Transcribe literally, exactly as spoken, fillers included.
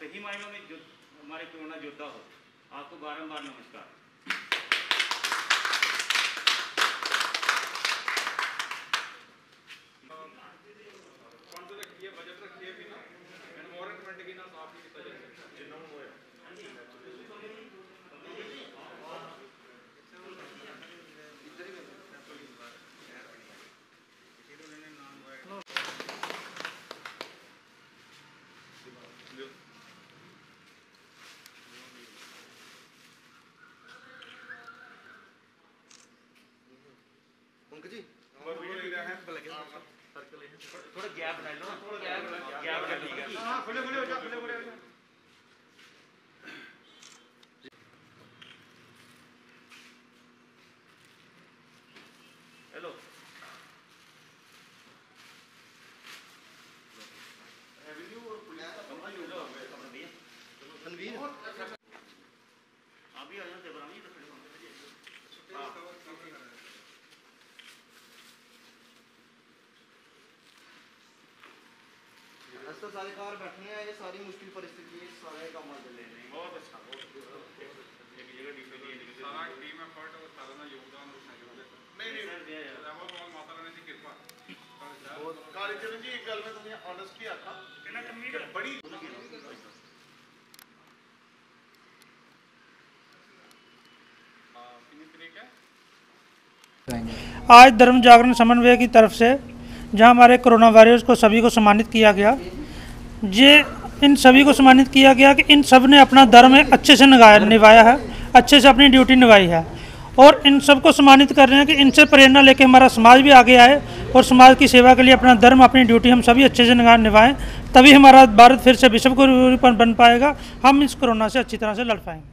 सही मायनों में जो हमारे कोरोना योद्धा हो, आपको बारंबार नमस्कार। जी थोड़ा गैप बना लो, थोड़ा गैप गैप कर लीजिए। हां खुले खुले हो जा, खुले खुले हो जा। हेलो रेवेन्यू और पुलिस का कमाल हो जाओ अपना भैया तनवीर आप भी आ जाओ देवरानी तो खड़े होंगे। हां तो सारे कार बैठे हैं, ये सारी मुश्किल परिस्थिति है, सारे काम आ ले रहे हैं। बहुत अच्छा, बहुत एक जगह डिफरेंट है, सारा टीम एफर्ट और सारा ना योगदान और सहयोग है। नहीं नहीं सर ये रहमत और माता रानी की कृपा बहुत कालीचरण जी एक गल में तुमने ऑनेस्टली आखा कितना कमीर बड़ी हां कितनी तरीक है। आज धर्म जागरण समन्वय की तरफ से जहां हमारे कोरोना वॉरियर्स को सभी को सम्मानित किया गया, ये इन सभी को सम्मानित किया गया कि इन सब ने अपना धर्म अच्छे से निभाया निभाया है, अच्छे से अपनी ड्यूटी निभाई है, और इन सबको सम्मानित कर रहे हैं कि इनसे प्रेरणा लेके हमारा समाज भी आगे आए और समाज की सेवा के लिए अपना धर्म अपनी ड्यूटी हम सभी अच्छे से निभाएं, तभी हमारा भारत फिर से विश्व गुरु बन पाएगा, हम इस कोरोना से अच्छी तरह से लड़ पाएंगे।